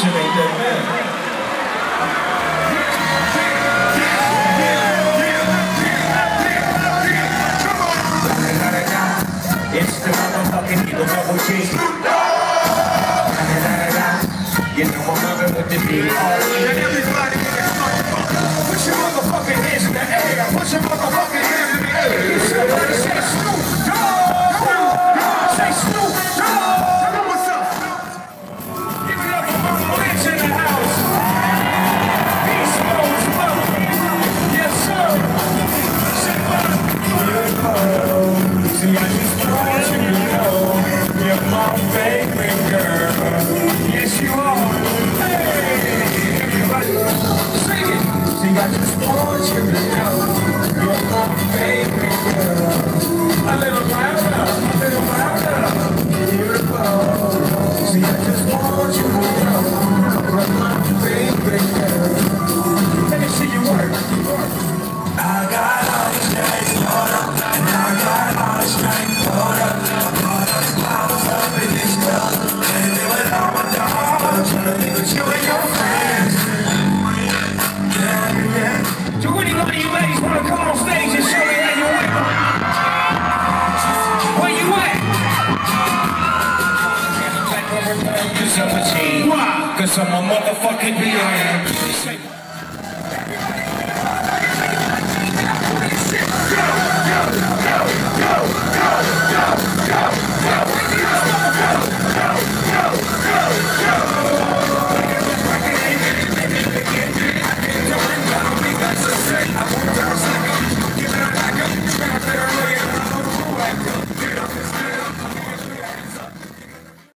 shit ain't that bad. It's the motherfucking Eagle Double G. You know I'm loving with the D.R.E. Put your motherfucking hands in the air. Put your motherfucking hands in the air. Somebody say Snoop Dogg. Say Snoop Dogg. What's up? Give it up for Mama Lynch in the house. Beast Mode Smoke. Yes, sir. See, I just want you to know you're my favorite girl. Yes, you are. Hey, everybody, sing it. See, I just want you to know you're my favorite girl. A little louder, beautiful. See, I just want you to know you're my favorite girl. Let me see you work. I got all the strength, hold up, and I got all the strength, hold up. All those clouds up in this club, and they went all my dogs. I'm trying to think with you and your friends. Yeah. Do any one of you ladies want to come on stage and show me how you went? Where you at? Why? Cause I'm a motherfucking B.I.M.